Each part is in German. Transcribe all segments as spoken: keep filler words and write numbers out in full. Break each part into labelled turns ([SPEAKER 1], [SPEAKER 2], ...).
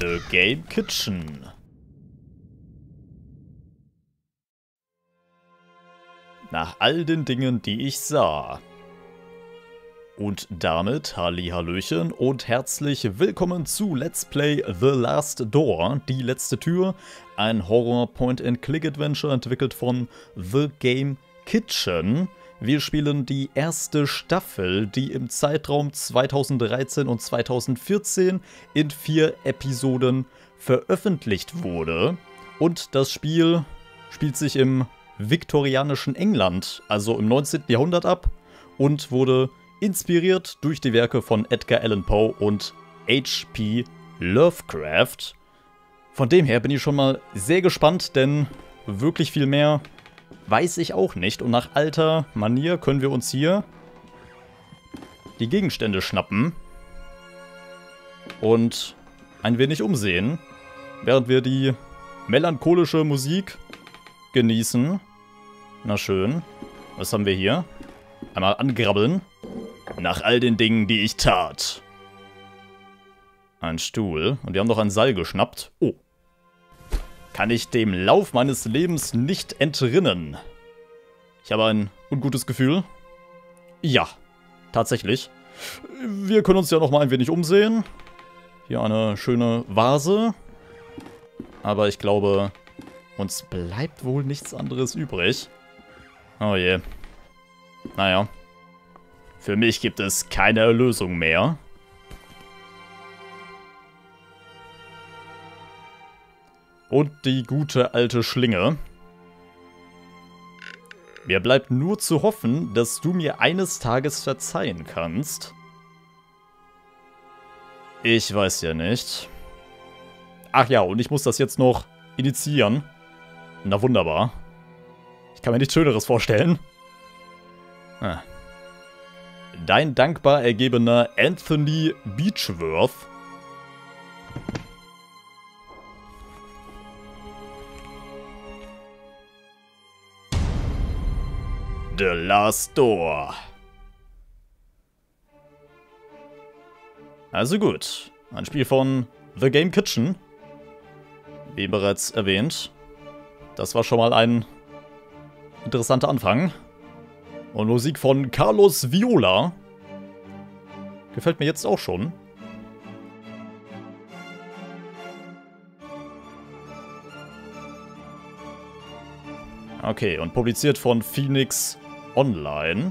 [SPEAKER 1] The Game Kitchen. Nach all den Dingen, die ich sah. Und damit Hallihallöchen und herzlich willkommen zu Let's Play The Last Door, die letzte Tür, ein Horror-Point-and-Click-Adventure entwickelt von The Game Kitchen. Wir spielen die erste Staffel, die im Zeitraum zweitausenddreizehn und zweitausendvierzehn in vier Episoden veröffentlicht wurde. Und das Spiel spielt sich im viktorianischen England, also im neunzehnten Jahrhundert ab, und wurde inspiriert durch die Werke von Edgar Allan Poe und H P Lovecraft. Von dem her bin ich schon mal sehr gespannt, denn wirklich viel mehr weiß ich auch nicht. Und nach alter Manier können wir uns hier die Gegenstände schnappen und ein wenig umsehen, während wir die melancholische Musik genießen. Na schön. Was haben wir hier? Einmal angrabbeln. Nach all den Dingen, die ich tat. Ein Stuhl. Und wir haben noch ein Seil geschnappt. Oh. Kann ich dem Lauf meines Lebens nicht entrinnen. Ich habe ein ungutes Gefühl. Ja, tatsächlich. Wir können uns ja noch mal ein wenig umsehen. Hier eine schöne Vase. Aber ich glaube, uns bleibt wohl nichts anderes übrig. Oh je. Naja. Für mich gibt es keine Erlösung mehr. Und die gute alte Schlinge. Mir bleibt nur zu hoffen, dass du mir eines Tages verzeihen kannst. Ich weiß ja nicht. Ach ja, und ich muss das jetzt noch initiieren. Na wunderbar. Ich kann mir nichts Schöneres vorstellen. Ah. Dein dankbar ergebener Anthony Beechworth. The Last Door. Also gut. Ein Spiel von The Game Kitchen. Wie bereits erwähnt. Das war schon mal ein interessanter Anfang. Und Musik von Carlos Viola. Gefällt mir jetzt auch schon. Okay, und publiziert von Phoenix Online.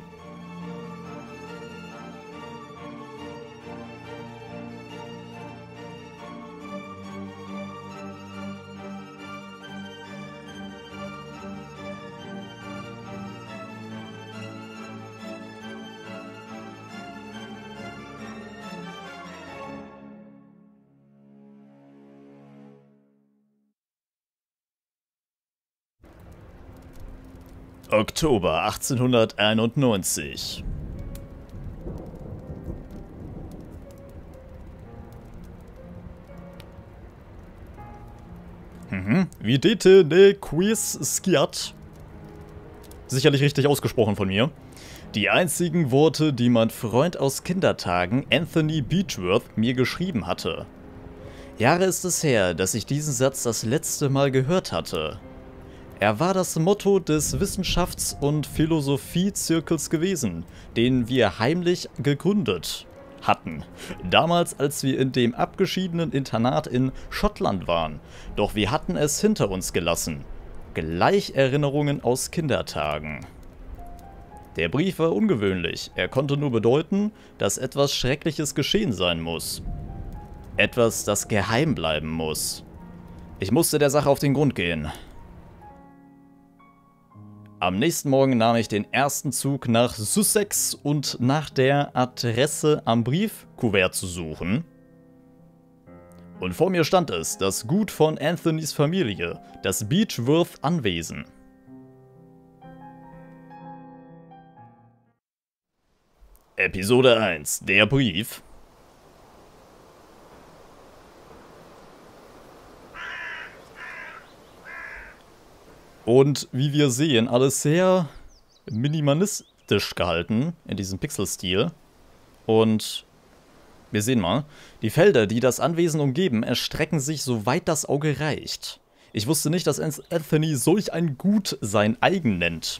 [SPEAKER 1] Oktober achtzehnhunderteinundneunzig. Mhm. Videte ne Quiz Skiat. Sicherlich richtig ausgesprochen von mir. Die einzigen Worte, die mein Freund aus Kindertagen, Anthony Beechworth, mir geschrieben hatte. Jahre ist es her, dass ich diesen Satz das letzte Mal gehört hatte. Er war das Motto des Wissenschafts- und Philosophiezirkels gewesen, den wir heimlich gegründet hatten. Damals, als wir in dem abgeschiedenen Internat in Schottland waren. Doch wir hatten es hinter uns gelassen. Gleich Erinnerungen aus Kindertagen. Der Brief war ungewöhnlich. Er konnte nur bedeuten, dass etwas Schreckliches geschehen sein muss. Etwas, das geheim bleiben muss. Ich musste der Sache auf den Grund gehen. Am nächsten Morgen nahm ich den ersten Zug nach Sussex und nach der Adresse am Briefkuvert zu suchen. Und vor mir stand es, das Gut von Anthonys Familie, das Beechworth-Anwesen. Episode eins, der Brief. Und wie wir sehen, alles sehr minimalistisch gehalten in diesem Pixel-Stil. Und Wir sehen mal, die Felder, die das Anwesen umgeben, erstrecken sich, soweit das Auge reicht. Ich wusste nicht, dass Anthony solch ein Gut sein eigen nennt.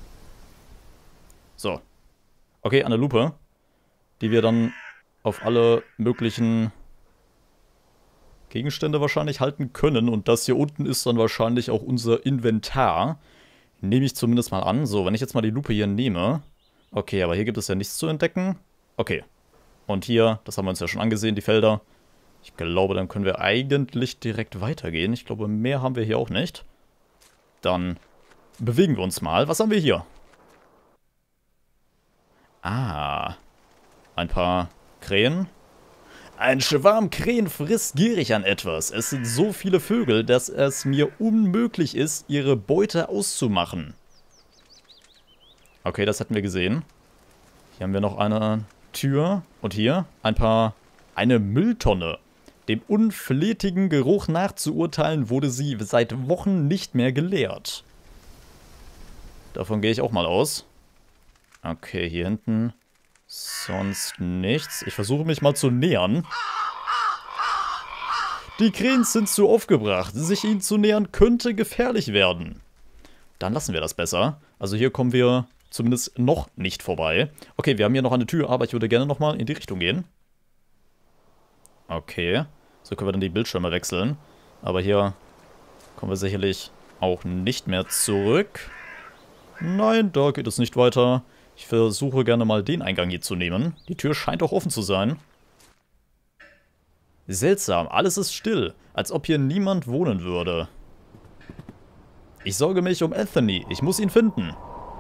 [SPEAKER 1] So. Okay, eine Lupe, die wir dann auf alle möglichen Gegenstände wahrscheinlich halten können. Und das hier unten ist dann wahrscheinlich auch unser Inventar. Nehme ich zumindest mal an. So, wenn ich jetzt mal die Lupe hier nehme. Okay, aber hier gibt es ja nichts zu entdecken. Okay. Und hier, das haben wir uns ja schon angesehen, die Felder. Ich glaube, dann können wir eigentlich direkt weitergehen. Ich glaube, mehr haben wir hier auch nicht. Dann bewegen wir uns mal. Was haben wir hier? Ah, ein paar Krähen. Ein Schwarm Krähen frisst gierig an etwas. Es sind so viele Vögel, dass es mir unmöglich ist, ihre Beute auszumachen. Okay, das hatten wir gesehen. Hier haben wir noch eine Tür. Und hier ein paar... Eine Mülltonne. Dem unflätigen Geruch nachzuurteilen, wurde sie seit Wochen nicht mehr geleert. Davon gehe ich auch mal aus. Okay, hier hinten sonst nichts. Ich versuche mich mal zu nähern. Die Krähen sind zu aufgebracht. Sich ihnen zu nähern könnte gefährlich werden. Dann lassen wir das besser. Also hier kommen wir zumindest noch nicht vorbei. Okay, wir haben hier noch eine Tür, aber ich würde gerne nochmal in die Richtung gehen. Okay, so können wir dann die Bildschirme wechseln. Aber hier kommen wir sicherlich auch nicht mehr zurück. Nein, da geht es nicht weiter. Ich versuche gerne mal den Eingang hier zu nehmen. Die Tür scheint auch offen zu sein. Seltsam, alles ist still, als ob hier niemand wohnen würde. Ich sorge mich um Anthony, ich muss ihn finden.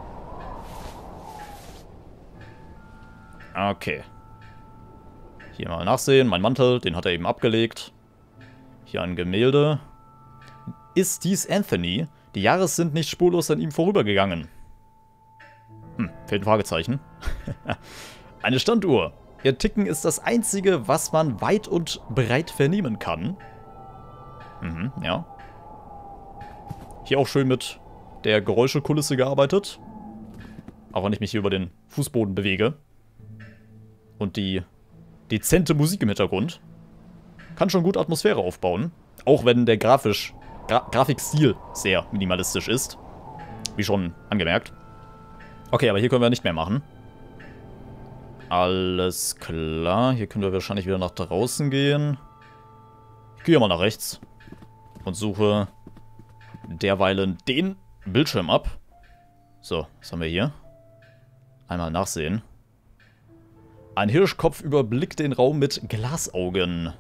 [SPEAKER 1] Okay. Hier mal nachsehen, mein Mantel, den hat er eben abgelegt. Hier ein Gemälde. Ist dies Anthony? Die Jahre sind nicht spurlos an ihm vorübergegangen. Hm, fehlt ein Fragezeichen. Eine Standuhr. Ihr Ticken ist das Einzige, was man weit und breit vernehmen kann. Mhm, ja. Hier auch schön mit der Geräuschekulisse gearbeitet. Auch wenn ich mich hier über den Fußboden bewege. Und die dezente Musik im Hintergrund. Kann schon gut Atmosphäre aufbauen. Auch wenn der grafisch, Gra Grafikstil sehr minimalistisch ist. Wie schon angemerkt. Okay, aber hier können wir nicht mehr machen. Alles klar. Hier können wir wahrscheinlich wieder nach draußen gehen. Ich gehe mal nach rechts. Und suche derweilen den Bildschirm ab. So, was haben wir hier? Einmal nachsehen. Ein Hirschkopf überblickt den Raum mit Glasaugen.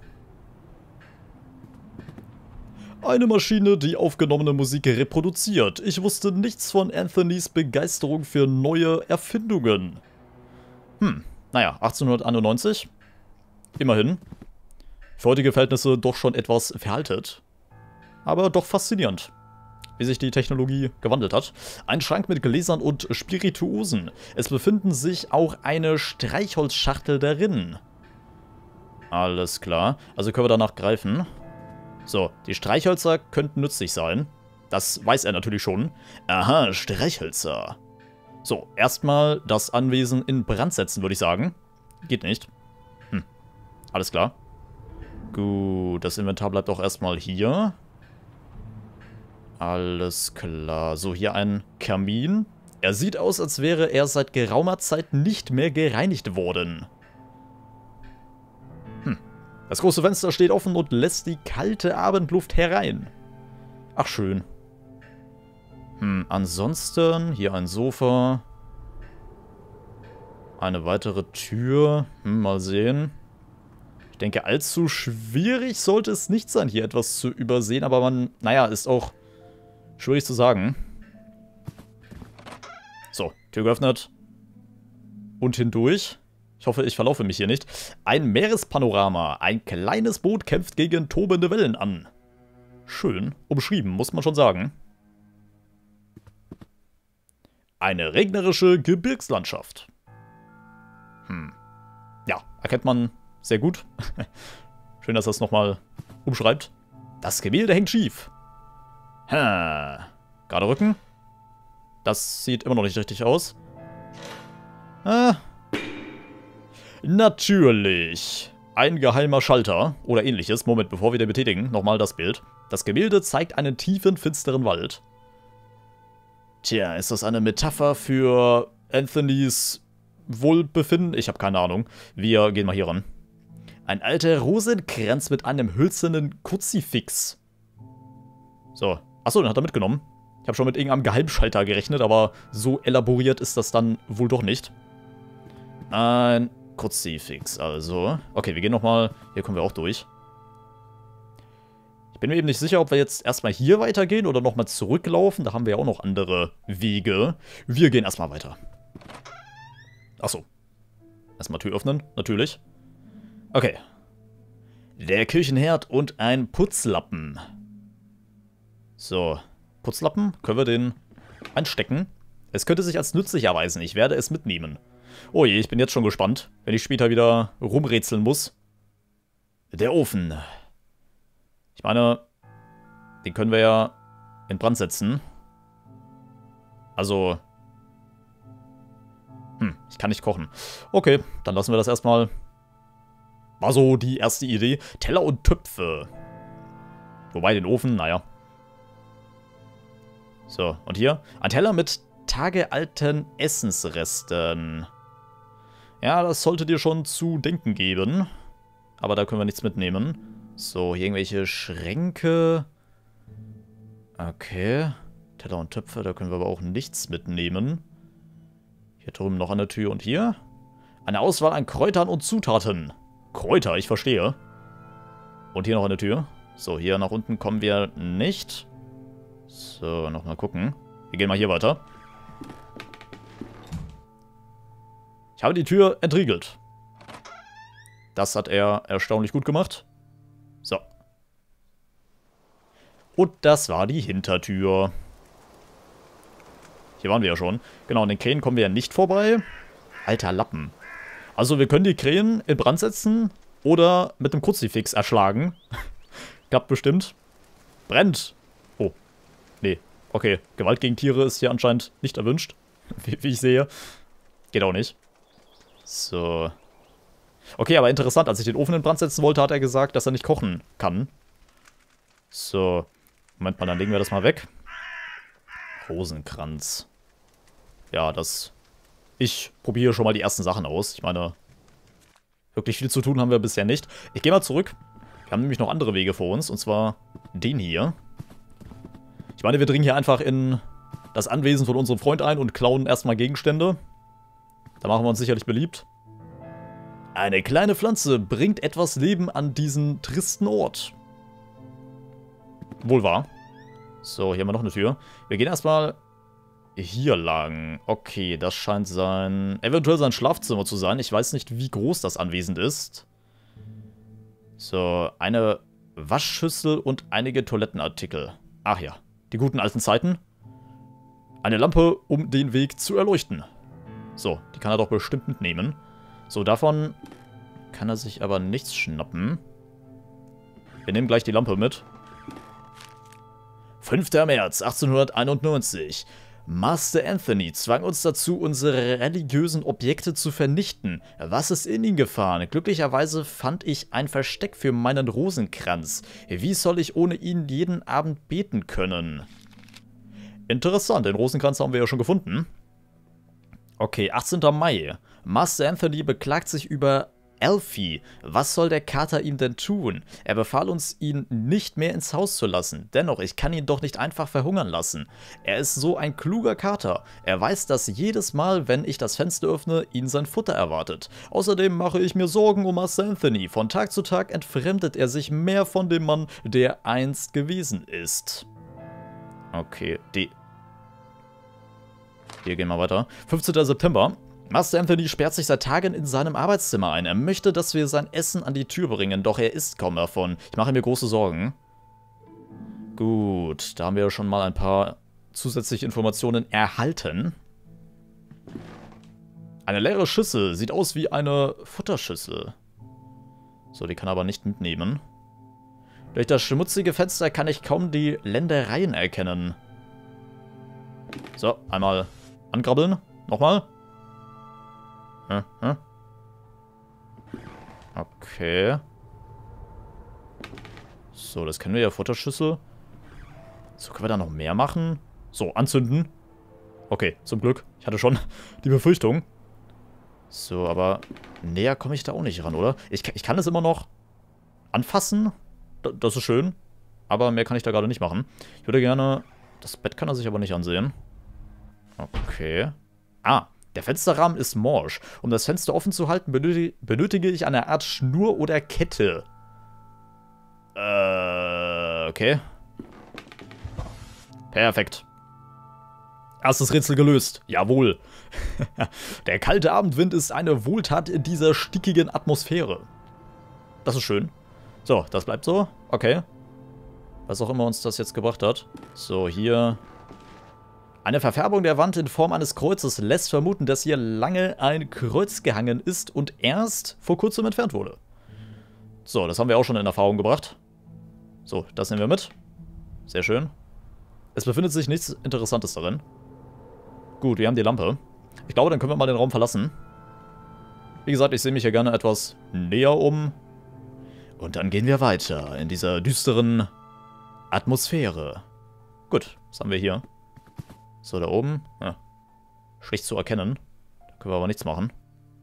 [SPEAKER 1] Eine Maschine, die aufgenommene Musik reproduziert. Ich wusste nichts von Anthonys Begeisterung für neue Erfindungen. Hm, naja, achtzehnhunderteinundneunzig. Immerhin. Für heutige Verhältnisse doch schon etwas veraltet. Aber doch faszinierend, wie sich die Technologie gewandelt hat. Ein Schrank mit Gläsern und Spirituosen. Es befinden sich auch eine Streichholzschachtel darin. Alles klar. Also können wir danach greifen. So, die Streichhölzer könnten nützlich sein. Das weiß er natürlich schon. Aha, Streichhölzer. So, erstmal das Anwesen in Brand setzen, würde ich sagen. Geht nicht. Hm, alles klar. Gut, das Inventar bleibt auch erstmal hier. Alles klar. So, hier ein Kamin. Er sieht aus, als wäre er seit geraumer Zeit nicht mehr gereinigt worden. Hm. Das große Fenster steht offen und lässt die kalte Abendluft herein. Ach, schön. Hm, ansonsten hier ein Sofa. Eine weitere Tür. Hm, mal sehen. Ich denke, allzu schwierig sollte es nicht sein, hier etwas zu übersehen. Aber man, naja, ist auch schwierig zu sagen. So, Tür geöffnet. Und hindurch. Ich hoffe, ich verlaufe mich hier nicht. Ein Meerespanorama. Ein kleines Boot kämpft gegen tobende Wellen an. Schön umschrieben, muss man schon sagen. Eine regnerische Gebirgslandschaft. Hm. Ja, erkennt man sehr gut. Schön, dass er es nochmal umschreibt. Das Gemälde hängt schief. Ha. Gerade Rücken. Das sieht immer noch nicht richtig aus. Ah. Natürlich. ein geheimer Schalter oder ähnliches. Moment, bevor wir den betätigen, nochmal das Bild. Das Gemälde zeigt einen tiefen, finsteren Wald. Tja, ist das eine Metapher für Anthonys Wohlbefinden? Ich habe keine Ahnung. Wir gehen mal hier ran. Ein alter Rosenkranz mit einem hölzernen Kruzifix. So. Achso, den hat er mitgenommen. Ich habe schon mit irgendeinem Geheimschalter gerechnet, aber so elaboriert ist das dann wohl doch nicht. Ein Kruzifix, also. Okay, wir gehen nochmal. Hier kommen wir auch durch. Ich bin mir eben nicht sicher, ob wir jetzt erstmal hier weitergehen oder nochmal zurücklaufen. Da haben wir ja auch noch andere Wege. Wir gehen erstmal weiter. Achso. Erstmal Tür öffnen, natürlich. Okay. Der Küchenherd und ein Putzlappen. So. Putzlappen, können wir den einstecken? Es könnte sich als nützlich erweisen. Ich werde es mitnehmen. Oh je, ich bin jetzt schon gespannt, wenn ich später wieder rumrätseln muss. Der Ofen. Ich meine, den können wir ja in Brand setzen. Also... Hm, ich kann nicht kochen. Okay, dann lassen wir das erstmal. War so die erste Idee. Teller und Töpfe. Wobei, den Ofen, naja. So, und hier? Ein Teller mit tagealten Essensresten. Ja, das sollte dir schon zu denken geben. Aber da können wir nichts mitnehmen. So, hier irgendwelche Schränke. Okay. Teller und Töpfe, da können wir aber auch nichts mitnehmen. Hier drüben noch eine Tür und hier. Eine Auswahl an Kräutern und Zutaten. Kräuter, ich verstehe. Und hier noch eine Tür. So, hier nach unten kommen wir nicht. So, nochmal gucken. Wir gehen mal hier weiter. Ich habe die Tür entriegelt. Das hat er erstaunlich gut gemacht. So. Und das war die Hintertür. Hier waren wir ja schon. Genau, an den Krähen kommen wir ja nicht vorbei. Alter Lappen. Also wir können die Krähen in Brand setzen oder mit einem Kruzifix erschlagen. Klappt bestimmt. Brennt. Oh. Nee. Okay. Gewalt gegen Tiere ist hier anscheinend nicht erwünscht. Wie, wie ich sehe. Geht auch nicht. So. Okay, aber interessant. Als ich den Ofen in Brand setzen wollte, hat er gesagt, dass er nicht kochen kann. So. Moment mal, dann legen wir das mal weg. Rosenkranz. Ja, das... Ich probiere schon mal die ersten Sachen aus. Ich meine, wirklich viel zu tun haben wir bisher nicht. Ich gehe mal zurück. Wir haben nämlich noch andere Wege vor uns. Und zwar den hier. Ich meine, wir dringen hier einfach in das Anwesen von unserem Freund ein und klauen erstmal Gegenstände. Da machen wir uns sicherlich beliebt. Eine kleine Pflanze bringt etwas Leben an diesen tristen Ort. Wohl wahr. So, hier haben wir noch eine Tür. Wir gehen erstmal hier lang. Okay, das scheint sein... eventuell sein Schlafzimmer zu sein. Ich weiß nicht, wie groß das Anwesen ist. So, eine Waschschüssel und einige Toilettenartikel. Ach ja, die guten alten Zeiten. Eine Lampe, um den Weg zu erleuchten. So, die kann er doch bestimmt mitnehmen. So, davon kann er sich aber nichts schnappen. Wir nehmen gleich die Lampe mit. fünfter März achtzehnhunderteinundneunzig. Master Anthony zwang uns dazu, unsere religiösen Objekte zu vernichten. Was ist in ihn gefahren? Glücklicherweise fand ich ein Versteck für meinen Rosenkranz. Wie soll ich ohne ihn jeden Abend beten können? Interessant, den Rosenkranz haben wir ja schon gefunden. Okay, achtzehnter Mai. Master Anthony beklagt sich über Alfie. Was soll der Kater ihm denn tun? Er befahl uns, ihn nicht mehr ins Haus zu lassen. Dennoch, ich kann ihn doch nicht einfach verhungern lassen. Er ist so ein kluger Kater. Er weiß, dass jedes Mal, wenn ich das Fenster öffne, ihn sein Futter erwartet. Außerdem mache ich mir Sorgen um Master Anthony. Von Tag zu Tag entfremdet er sich mehr von dem Mann, der einst gewesen ist. Okay, die... Hier gehen wir weiter. fünfzehnter September. Master Anthony sperrt sich seit Tagen in seinem Arbeitszimmer ein. Er möchte, dass wir sein Essen an die Tür bringen, doch er isst kaum davon. Ich mache mir große Sorgen. Gut, da haben wir schon mal ein paar zusätzliche Informationen erhalten. Eine leere Schüssel. Sieht aus wie eine Futterschüssel. So, die kann er aber nicht mitnehmen. Durch das schmutzige Fenster kann ich kaum die Ländereien erkennen. So, einmal angrabbeln. Nochmal. Okay. So, das kennen wir ja, Futterschüssel. So, können wir da noch mehr machen? So, anzünden. Okay, zum Glück. Ich hatte schon die Befürchtung. So, aber näher komme ich da auch nicht ran, oder? Ich, ich kann es immer noch anfassen. D- das ist schön. Aber mehr kann ich da gerade nicht machen. Ich würde gerne... Das Bett kann er sich aber nicht ansehen. Okay. Ah, der Fensterrahmen ist morsch. Um das Fenster offen zu halten, benötige, benötige ich eine Art Schnur oder Kette. Äh, okay. Perfekt. Erstes Rätsel gelöst. Jawohl. Der kalte Abendwind ist eine Wohltat in dieser stickigen Atmosphäre. Das ist schön. So, das bleibt so. Okay. Was auch immer uns das jetzt gebracht hat. So, hier... Eine Verfärbung der Wand in Form eines Kreuzes lässt vermuten, dass hier lange ein Kreuz gehangen ist und erst vor kurzem entfernt wurde. So, das haben wir auch schon in Erfahrung gebracht. So, das nehmen wir mit. Sehr schön. Es befindet sich nichts Interessantes darin. Gut, wir haben die Lampe. Ich glaube, dann können wir mal den Raum verlassen. Wie gesagt, ich sehe mich hier gerne etwas näher um. Und dann gehen wir weiter in dieser düsteren Atmosphäre. Gut, was haben wir hier? So, da oben. Ja. Schlecht zu erkennen. Da können wir aber nichts machen.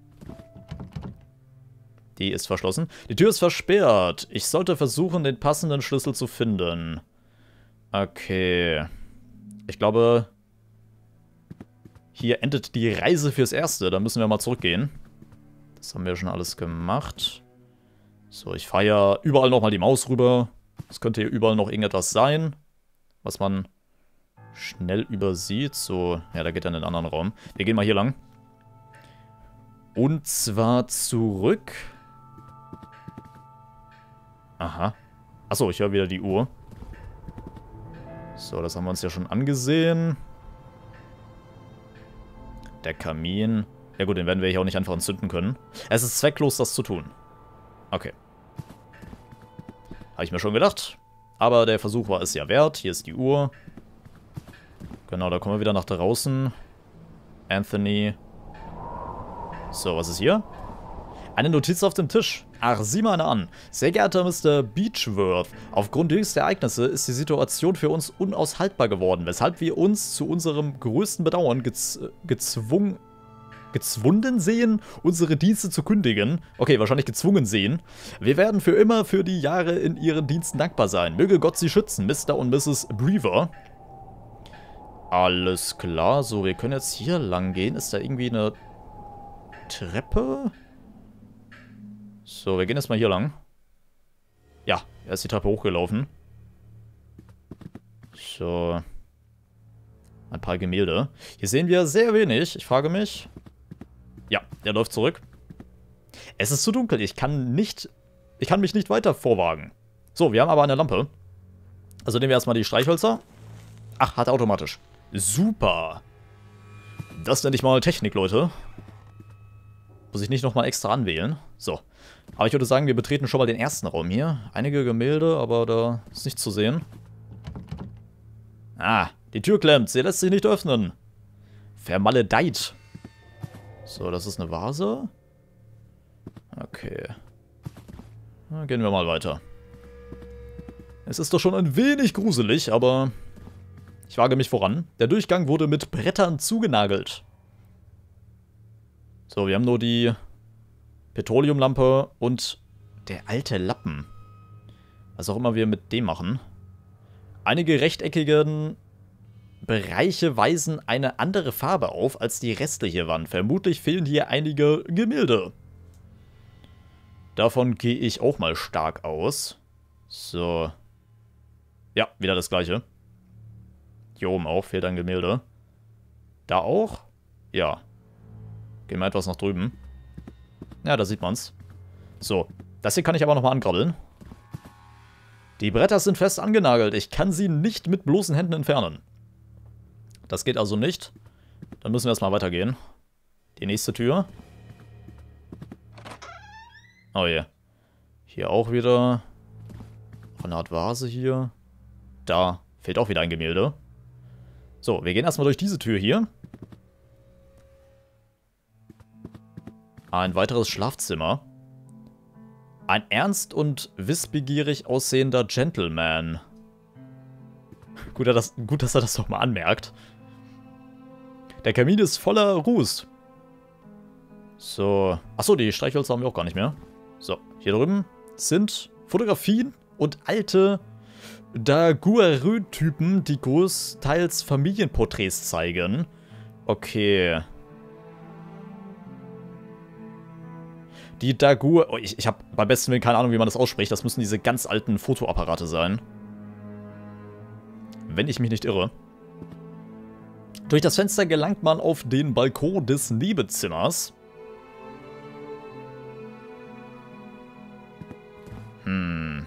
[SPEAKER 1] Die ist verschlossen. Die Tür ist versperrt. Ich sollte versuchen, den passenden Schlüssel zu finden. Okay. Ich glaube, hier endet die Reise fürs Erste. Da müssen wir mal zurückgehen. Das haben wir schon alles gemacht. So, ich fahre ja überall nochmal die Maus rüber. Es könnte hier überall noch irgendetwas sein, was man schnell übersieht. So, ja, da geht dann in den anderen Raum. Wir gehen mal hier lang. Und zwar zurück. Aha. Achso, ich höre wieder die Uhr. So, das haben wir uns ja schon angesehen. Der Kamin. Ja gut, den werden wir hier auch nicht einfach entzünden können. Es ist zwecklos, das zu tun. Okay. Habe ich mir schon gedacht. Aber der Versuch war es ja wert. Hier ist die Uhr. Genau, da kommen wir wieder nach draußen. Anthony. So, was ist hier? Eine Notiz auf dem Tisch. Ach, sieh mal eine an. Sehr geehrter Mister Beechworth, aufgrund jüngster Ereignisse ist die Situation für uns unaushaltbar geworden, weshalb wir uns zu unserem größten Bedauern gez gezwungen, gezwungen sehen, unsere Dienste zu kündigen. Okay, wahrscheinlich gezwungen sehen. Wir werden für immer für die Jahre in Ihren Diensten dankbar sein. Möge Gott Sie schützen, Mister und Misses Brewer. Alles klar. So, wir können jetzt hier lang gehen. Ist da irgendwie eine Treppe? So, wir gehen jetzt mal hier lang. Ja, er ist die Treppe hochgelaufen. So. Ein paar Gemälde. Hier sehen wir sehr wenig. Ich frage mich. Ja, der läuft zurück. Es ist zu dunkel. Ich kann nicht... Ich kann mich nicht weiter vorwagen. So, wir haben aber eine Lampe. Also nehmen wir erstmal die Streichhölzer. Ach, hat automatisch. Super. Das nenne ich mal Technik, Leute. Muss ich nicht nochmal extra anwählen. So. Aber ich würde sagen, wir betreten schon mal den ersten Raum hier. Einige Gemälde, aber da ist nichts zu sehen. Ah, die Tür klemmt. Sie lässt sich nicht öffnen. Vermaledeit. So, das ist eine Vase. Okay. Dann gehen wir mal weiter. Es ist doch schon ein wenig gruselig, aber ich wage mich voran. Der Durchgang wurde mit Brettern zugenagelt. So, wir haben nur die Petroleumlampe und der alte Lappen. Was auch immer wir mit dem machen. Einige rechteckige Bereiche weisen eine andere Farbe auf als die restliche Wand. Vermutlich fehlen hier einige Gemälde. Davon gehe ich auch mal stark aus. So. Ja, wieder das gleiche. Hier oben auch fehlt ein Gemälde. Da auch? Ja. Gehen wir etwas nach drüben. Ja, da sieht man's. So, das hier kann ich aber nochmal angrabbeln. Die Bretter sind fest angenagelt. Ich kann sie nicht mit bloßen Händen entfernen. Das geht also nicht. Dann müssen wir erstmal weitergehen. Die nächste Tür. Oh je. Hier auch wieder. Noch eine Art Vase hier. Da fehlt auch wieder ein Gemälde. So, wir gehen erstmal durch diese Tür hier. Ein weiteres Schlafzimmer. Ein ernst und wissbegierig aussehender Gentleman. Gut, dass, gut, dass er das doch mal anmerkt. Der Kamin ist voller Ruß. So. Achso, die Streichhölzer haben wir auch gar nicht mehr. So, hier drüben sind Fotografien und alte Daguerreotypen, die großteils Familienporträts zeigen. Okay. Die Daguer... Oh, ich ich habe beim besten Willen keine Ahnung, wie man das ausspricht. Das müssen diese ganz alten Fotoapparate sein. Wenn ich mich nicht irre. Durch das Fenster gelangt man auf den Balkon des Nebenzimmers. Hm.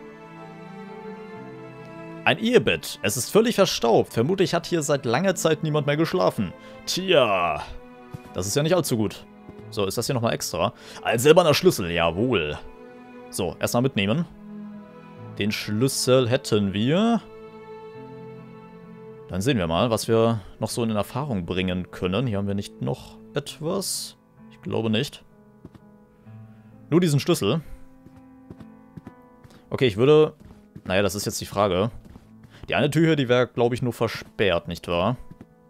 [SPEAKER 1] Ein Ehebett. Es ist völlig verstaubt. Vermutlich hat hier seit langer Zeit niemand mehr geschlafen. Tja. Das ist ja nicht allzu gut. So, ist das hier nochmal extra? Ein silberner Schlüssel, jawohl. So, erstmal mitnehmen. Den Schlüssel hätten wir. Dann sehen wir mal, was wir noch so in Erfahrung bringen können. Hier haben wir nicht noch etwas. Ich glaube nicht. Nur diesen Schlüssel. Okay, ich würde... Naja, das ist jetzt die Frage. Die eine Tür hier, die wäre, glaube ich, nur versperrt, nicht wahr?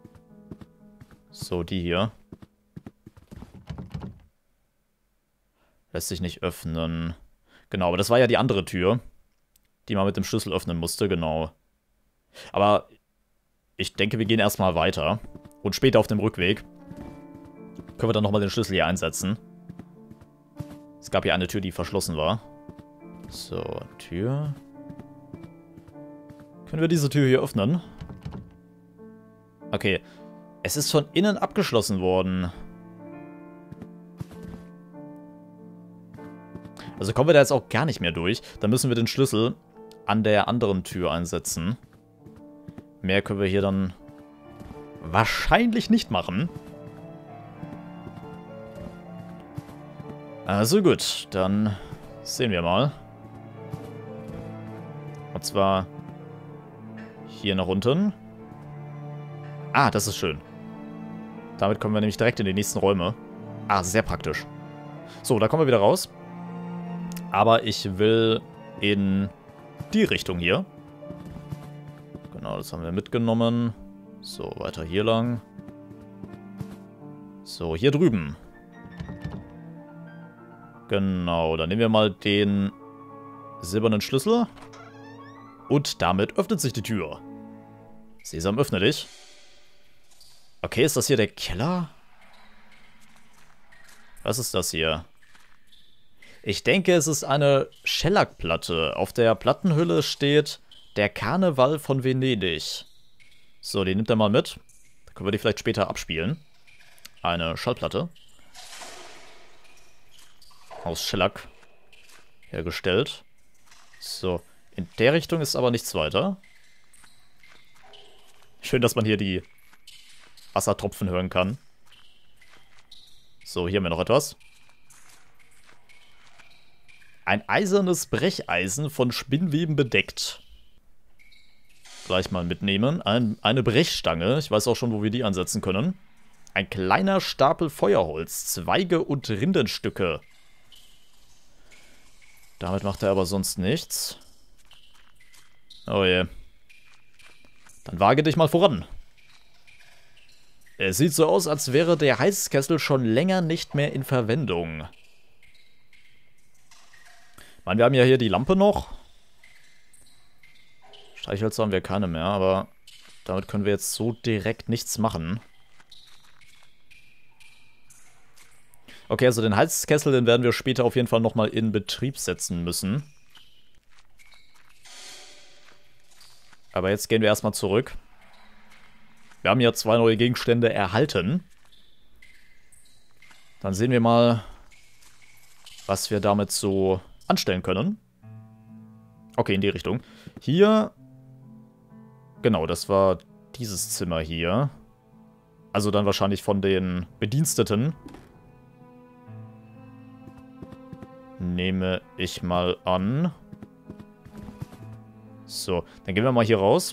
[SPEAKER 1] So, die hier. Lässt sich nicht öffnen. Genau, aber das war ja die andere Tür, die man mit dem Schlüssel öffnen musste, genau. Aber ich denke, wir gehen erstmal weiter. Und später auf dem Rückweg können wir dann nochmal den Schlüssel hier einsetzen. Es gab hier eine Tür, die verschlossen war. So, Tür. Können wir diese Tür hier öffnen? Okay. Es ist von innen abgeschlossen worden. Also kommen wir da jetzt auch gar nicht mehr durch. Dann müssen wir den Schlüssel an der anderen Tür einsetzen. Mehr können wir hier dann wahrscheinlich nicht machen. Also gut, dann sehen wir mal. Und zwar hier nach unten. Ah, das ist schön. Damit kommen wir nämlich direkt in die nächsten Räume. Ah, sehr praktisch. So, da kommen wir wieder raus. Aber ich will in die Richtung hier. Genau, das haben wir mitgenommen. So, weiter hier lang. So, hier drüben. Genau, dann nehmen wir mal den silbernen Schlüssel. Und damit öffnet sich die Tür. Sesam, öffne dich. Okay, ist das hier der Keller? Was ist das hier? Ich denke, es ist eine Schellackplatte. Auf der Plattenhülle steht der Karneval von Venedig. So, die nimmt er mal mit. Da können wir die vielleicht später abspielen. Eine Schallplatte. Aus Schellack hergestellt. So, in der Richtung ist aber nichts weiter. Schön, dass man hier die Wassertropfen hören kann. So, hier haben wir noch etwas. Ein eisernes Brecheisen von Spinnweben bedeckt. Gleich mal mitnehmen. Ein, eine Brechstange. Ich weiß auch schon, wo wir die ansetzen können. Ein kleiner Stapel Feuerholz. Zweige und Rindenstücke. Damit macht er aber sonst nichts. Oh je. Dann wage dich mal voran. Es sieht so aus, als wäre der Heißkessel schon länger nicht mehr in Verwendung. Ich meine, wir haben ja hier die Lampe noch. Streichhölzer haben wir keine mehr, aber damit können wir jetzt so direkt nichts machen. Okay, also den Heißkessel, den werden wir später auf jeden Fall nochmal in Betrieb setzen müssen. Aber jetzt gehen wir erstmal zurück. Wir haben ja zwei neue Gegenstände erhalten. Dann sehen wir mal, was wir damit so anstellen können. Okay, in die Richtung. Hier, genau, das war dieses Zimmer hier. Also dann wahrscheinlich von den Bediensteten. Nehme ich mal an. So, dann gehen wir mal hier raus.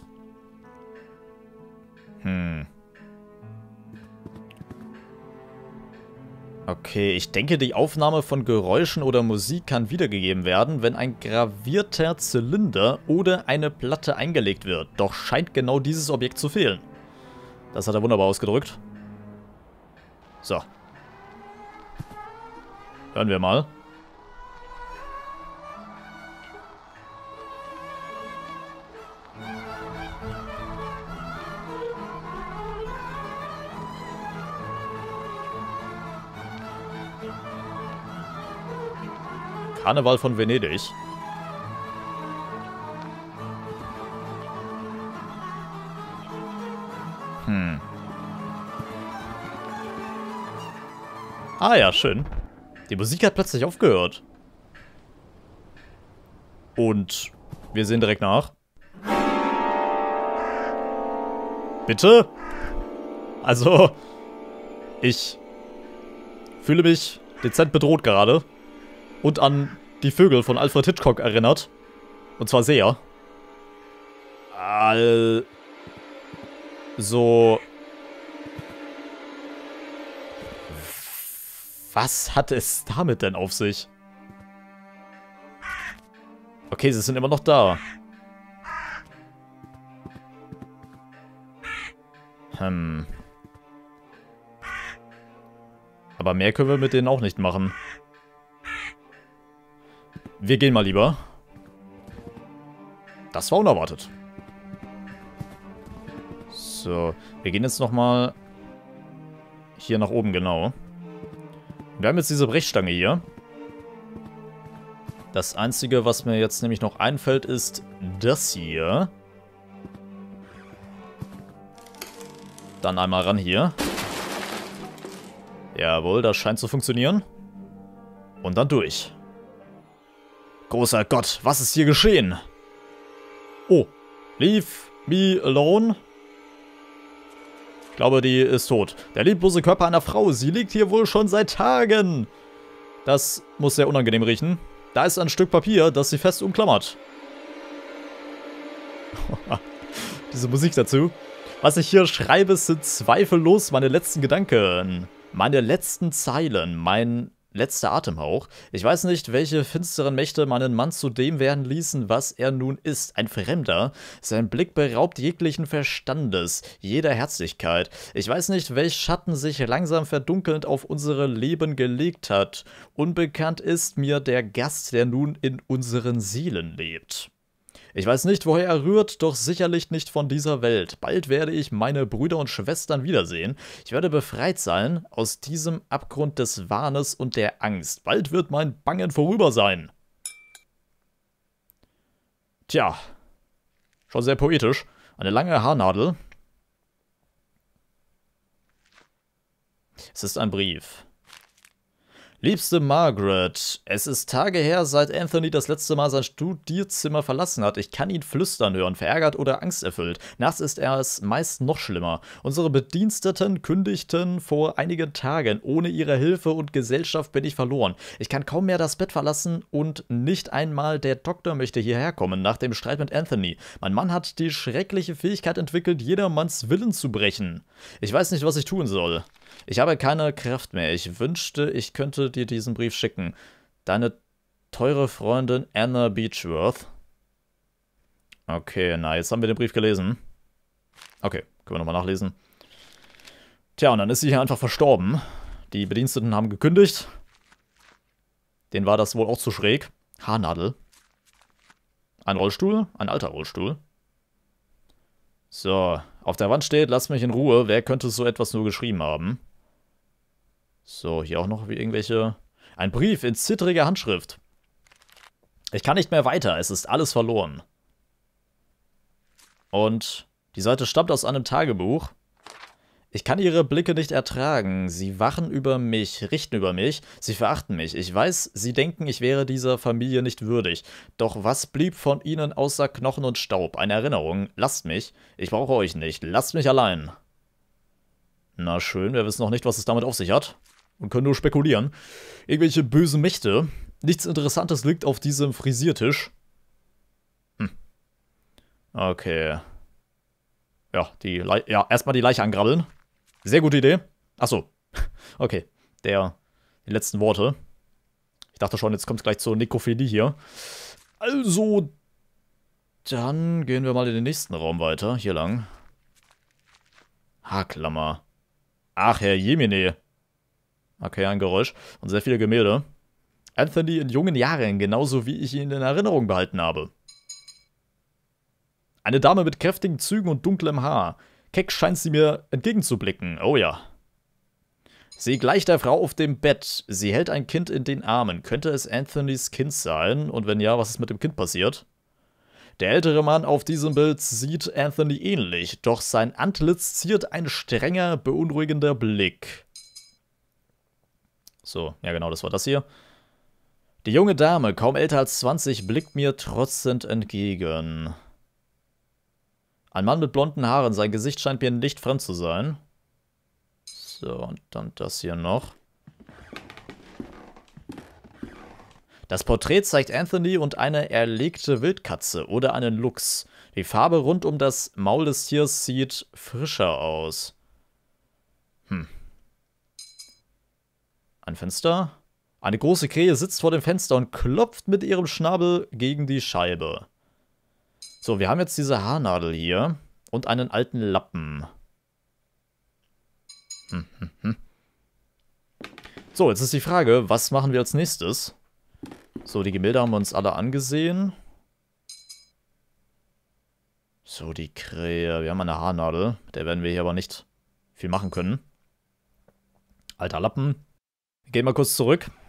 [SPEAKER 1] Hm. Okay, ich denke, die Aufnahme von Geräuschen oder Musik kann wiedergegeben werden, wenn ein gravierter Zylinder oder eine Platte eingelegt wird. Doch scheint genau dieses Objekt zu fehlen. Das hat er wunderbar ausgedrückt. So. Hören wir mal. Karneval von Venedig. Hm. Ah ja, schön. Die Musik hat plötzlich aufgehört. Und wir sehen direkt nach. Bitte? Also, ich fühle mich dezent bedroht gerade. Und an die Vögel von Alfred Hitchcock erinnert. Und zwar sehr. Also. Was hat es damit denn auf sich? Okay, sie sind immer noch da. Hm. Aber mehr können wir mit denen auch nicht machen. Wir gehen mal lieber. Das war unerwartet. So, wir gehen jetzt nochmal hier nach oben, genau. Wir haben jetzt diese Brechstange hier. Das Einzige, was mir jetzt nämlich noch einfällt, ist das hier. Dann einmal ran hier. Jawohl, das scheint zu funktionieren. Und dann durch. Großer Gott, was ist hier geschehen? Oh, leave me alone. Ich glaube, die ist tot. Der lieblose Körper einer Frau, sie liegt hier wohl schon seit Tagen. Das muss sehr unangenehm riechen. Da ist ein Stück Papier, das sie fest umklammert. Diese Musik dazu. Was ich hier schreibe, sind zweifellos meine letzten Gedanken. Meine letzten Zeilen, mein letzter Atemhauch. Ich weiß nicht, welche finsteren Mächte meinen Mann zu dem werden ließen, was er nun ist. Ein Fremder. Sein Blick beraubt jeglichen Verstandes, jeder Herzlichkeit. Ich weiß nicht, welch Schatten sich langsam verdunkelnd auf unsere Leben gelegt hat. Unbekannt ist mir der Gast, der nun in unseren Seelen lebt. Ich weiß nicht, woher er rührt, doch sicherlich nicht von dieser Welt. Bald werde ich meine Brüder und Schwestern wiedersehen. Ich werde befreit sein aus diesem Abgrund des Wahnes und der Angst. Bald wird mein Bangen vorüber sein. Tja, schon sehr poetisch. Eine lange Haarnadel. Es ist ein Brief. Liebste Margaret, es ist Tage her, seit Anthony das letzte Mal sein Studierzimmer verlassen hat. Ich kann ihn flüstern hören, verärgert oder angsterfüllt. Nachts ist er es meist noch schlimmer. Unsere Bediensteten kündigten vor einigen Tagen. Ohne ihre Hilfe und Gesellschaft bin ich verloren. Ich kann kaum mehr das Bett verlassen und nicht einmal der Doktor möchte hierher kommen nach dem Streit mit Anthony. Mein Mann hat die schreckliche Fähigkeit entwickelt, jedermanns Willen zu brechen. Ich weiß nicht, was ich tun soll. Ich habe keine Kraft mehr. Ich wünschte, ich könnte dir diesen Brief schicken. Deine teure Freundin Anna Beechworth. Okay, na, jetzt haben wir den Brief gelesen. Okay, können wir nochmal nachlesen. Tja, und dann ist sie hier einfach verstorben. Die Bediensteten haben gekündigt. Denen war das wohl auch zu schräg. Haarnadel. Ein Rollstuhl, ein alter Rollstuhl. So, auf der Wand steht, lass mich in Ruhe. Wer könnte so etwas nur geschrieben haben? So, hier auch noch wie irgendwelche... Ein Brief in zittriger Handschrift. Ich kann nicht mehr weiter, es ist alles verloren. Und die Seite stammt aus einem Tagebuch. Ich kann ihre Blicke nicht ertragen. Sie wachen über mich, richten über mich. Sie verachten mich. Ich weiß, sie denken, ich wäre dieser Familie nicht würdig. Doch was blieb von ihnen außer Knochen und Staub? Eine Erinnerung. Lasst mich. Ich brauche euch nicht. Lasst mich allein. Na schön, wir wissen noch nicht, was es damit auf sich hat. Und können nur spekulieren. Irgendwelche bösen Mächte. Nichts Interessantes liegt auf diesem Frisiertisch. Hm. Okay. Ja, die Le ja, erstmal die Leiche angrabbeln. Sehr gute Idee. Achso. Okay. Der Die letzten Worte. Ich dachte schon, jetzt kommt es gleich zur Nekrophilie hier. Also, dann gehen wir mal in den nächsten Raum weiter. Hier lang. Haarklammer. Ach, Herr Jemine. Okay, ein Geräusch. Und sehr viele Gemälde. Anthony in jungen Jahren, genauso wie ich ihn in Erinnerung behalten habe. Eine Dame mit kräftigen Zügen und dunklem Haar. Keck scheint sie mir entgegenzublicken. Oh ja. Sie gleicht der Frau auf dem Bett. Sie hält ein Kind in den Armen. Könnte es Anthonys Kind sein? Und wenn ja, was ist mit dem Kind passiert? Der ältere Mann auf diesem Bild sieht Anthony ähnlich, doch sein Antlitz ziert ein strenger, beunruhigender Blick. So, ja genau, das war das hier. Die junge Dame, kaum älter als zwanzig, blickt mir trotzend entgegen. Ein Mann mit blonden Haaren, sein Gesicht scheint mir nicht fremd zu sein. So, und dann das hier noch. Das Porträt zeigt Anthony und eine erlegte Wildkatze oder einen Luchs. Die Farbe rund um das Maul des Tiers sieht frischer aus. Hm. Ein Fenster? Eine große Krähe sitzt vor dem Fenster und klopft mit ihrem Schnabel gegen die Scheibe. So, wir haben jetzt diese Haarnadel hier und einen alten Lappen. Hm, hm, hm. So, jetzt ist die Frage, was machen wir als nächstes? So, die Gemälde haben wir uns alle angesehen. So, die Krähe. Wir haben eine Haarnadel. Mit der werden wir hier aber nicht viel machen können. Alter Lappen. Gehen wir kurz zurück.